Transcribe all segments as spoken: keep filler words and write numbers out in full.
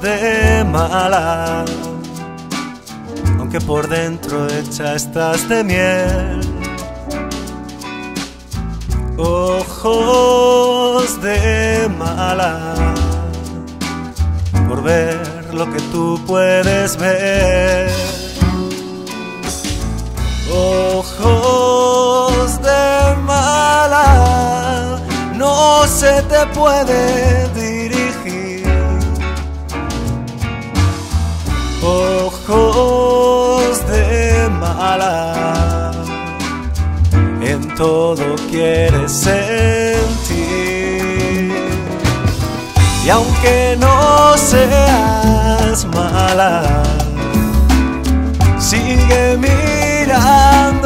de mala, aunque por dentro hecha estás de miel. Ojos de mala, por ver lo que tú puedes ver. Ojos de mala, no se te puede dirigir. Ojos de mala, en todo quieres sentir. Y aunque no seas mala, sigue mirando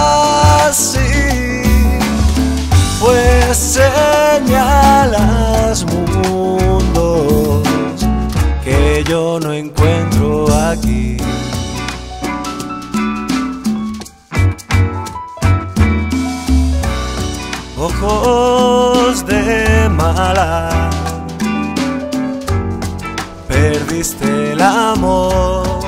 así, pues señalas mundos que yo no encuentro aquí. Ojos de mala, perdiste el amor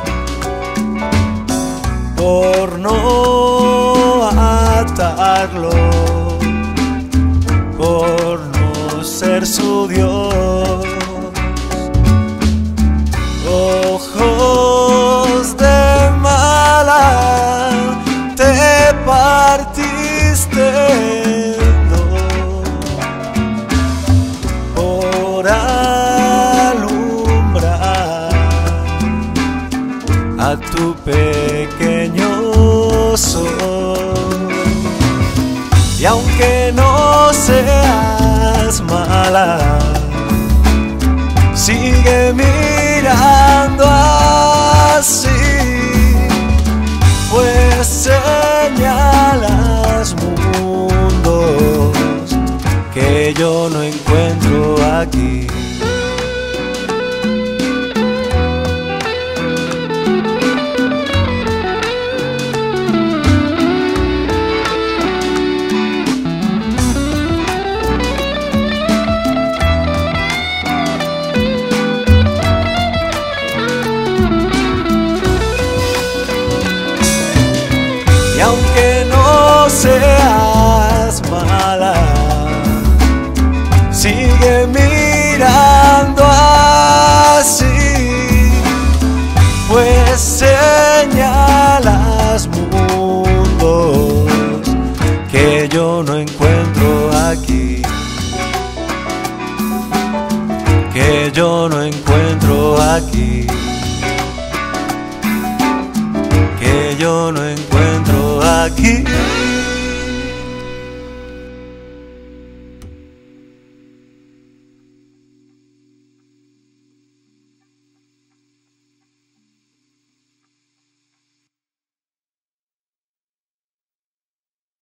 por no atarlo, por no ser su Dios. Ojos de mala, te partiste por alumbrar a tu pequeño sol. Y aunque no seas mala, sigue mirando así, pues señalas mundos que yo no encuentro aquí. Y aunque no seas mala, sigue mirando así, pues señalas mundos que yo no encuentro aquí, que yo no encuentro aquí, que yo no encuentro aquí.